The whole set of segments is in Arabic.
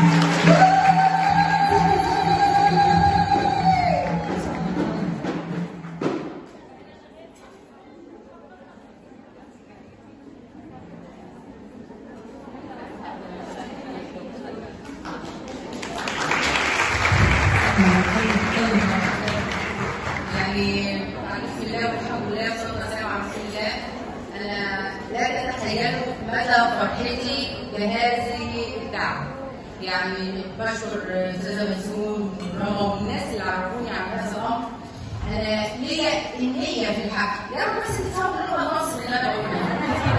يعني بسم الله والحمد لله والصلاه والسلام على رسول الله. انا لا تتخيلوا مدى فرحتي بهذه الدعوه. يعني بشكر استاذه مسؤول ورغم الناس اللي عرفوني على هذا الامر. انا ليا النيه في الحق، يا رب بس تفهموا ان انا ناقص اللي انا بقوله.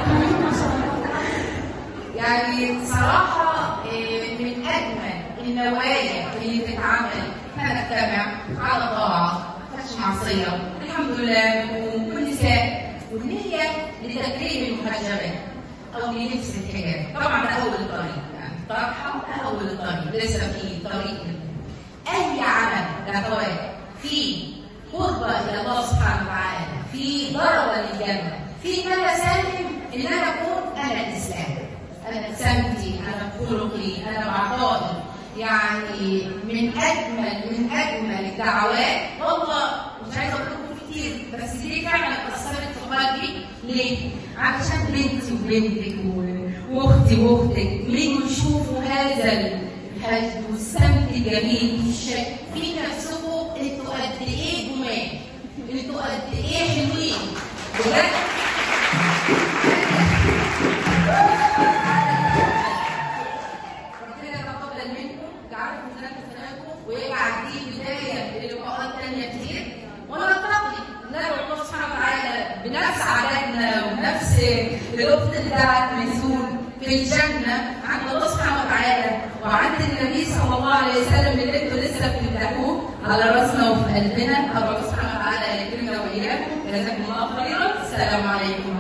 يعني صراحه من اجمل النوايا اللي بتتعمل كمجتمع على طاعه مفيش معصيه، الحمد لله والنساء والنيه لتكريم المحجبات او للبس الحجاب. طبعا ده اول الطريق، يعني طرحه ده اول الطريق، لسه في طريق. اي عمل دعوات في قربة الى الله سبحانه وتعالى، في ضربه للجنه، في ما سالم ان انا اكون انا الاسلام، انا ابتسامتي، انا خلقي، انا بعطائي. يعني من اجمل الدعوات. والله مش عايزه اقول لكم كتير، بس دي فعلا اثرت في قلبي. ليه؟ علشان بنتي وبنتك واختي واختك لما يشوفوا هذا الهجد والسمت الجميل في نفسكم انتوا قد ايه جمال، انتوا قد ايه حلوين بجد. ويجعل دي بدايه للقاءات ثانيه كتير، ونلتقي ندعو الله سبحانه وتعالى بنفس عاداتنا ونفس الاخت اللي دعت ميسون في الجنه عند الله سبحانه وتعالى وعند النبي صلى الله عليه وسلم اللي انتوا لسه بتمدحوه على راسنا وفي قلبنا. الله سبحانه وتعالى يكرمنا واياكم. جزاكم الله خيرا. السلام عليكم.